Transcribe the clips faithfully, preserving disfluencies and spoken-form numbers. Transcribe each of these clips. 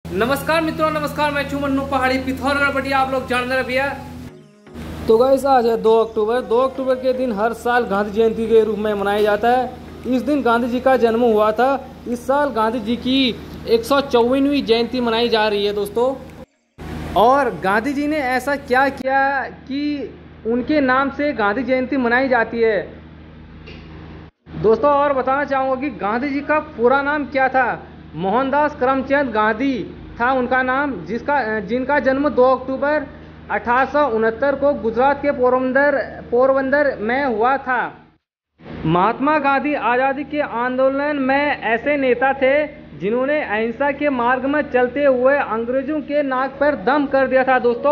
नमस्कार मित्रों, नमस्कार। मैं चू मन्नू पहाड़ी पिथौरागढ़ बढ़िया आप लोग जान रहे भैया। तो गाइस आज है दो अक्टूबर। दो अक्टूबर के दिन हर साल गांधी जयंती के रूप में मनाया जाता है। इस दिन गांधी जी का जन्म हुआ था। इस साल गांधी जी की एक सौ चौवनवीं जयंती मनाई जा रही है दोस्तों। और गांधी जी ने ऐसा क्या किया कि उनके नाम से गांधी जयंती मनाई जाती है दोस्तों। और बताना चाहूँगा कि गांधी जी का पूरा नाम क्या था। मोहनदास करमचंद गांधी था उनका नाम, जिसका जिनका जन्म दो अक्टूबर अठारह सौ उनहत्तर को गुजरात के पोरबंदर पोरबंदर में हुआ था। महात्मा गांधी आज़ादी के आंदोलन में ऐसे नेता थे जिन्होंने अहिंसा के मार्ग में चलते हुए अंग्रेजों के नाक पर दम कर दिया था दोस्तों।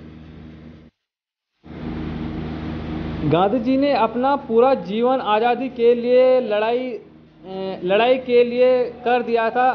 गांधी जी ने अपना पूरा जीवन आज़ादी के लिए लड़ाई लड़ाई के लिए कर दिया था।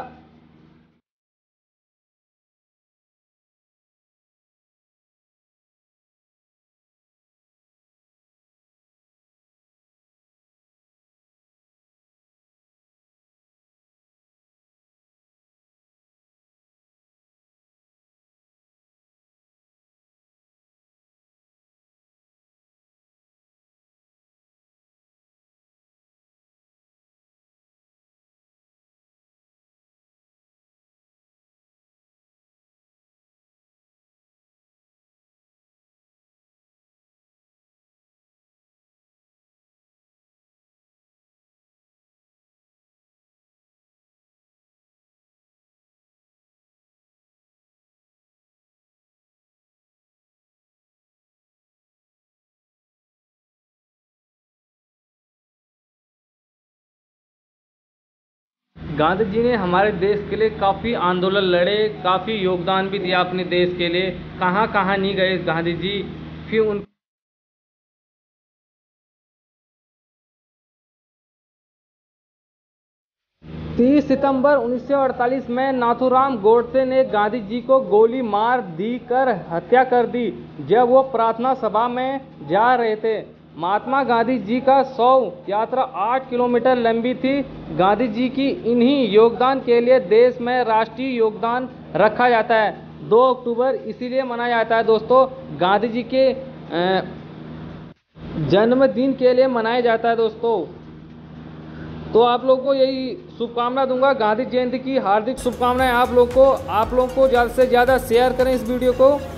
गांधी जी ने हमारे देश के लिए काफ़ी आंदोलन लड़े, काफ़ी योगदान भी दिया अपने देश के लिए। कहाँ कहाँ नहीं गए गांधी जी। फिर उन तीस सितंबर उन्नीस सौ अड़तालीस में नाथूराम गोडसे ने गांधी जी को गोली मार दी कर हत्या कर दी जब वो प्रार्थना सभा में जा रहे थे। महात्मा गांधी जी का सौ यात्रा आठ किलोमीटर लंबी थी। गांधी जी की इन्हीं योगदान के लिए देश में राष्ट्रीय योगदान रखा जाता है। दो अक्टूबर इसीलिए मनाया जाता है दोस्तों, गांधी जी के जन्मदिन के लिए मनाया जाता है दोस्तों। तो आप लोगों को यही शुभकामना दूंगा, गांधी जयंती की हार्दिक शुभकामनाएं आप लोग को। आप लोगों को ज़्यादा से ज़्यादा शेयर करें इस वीडियो को।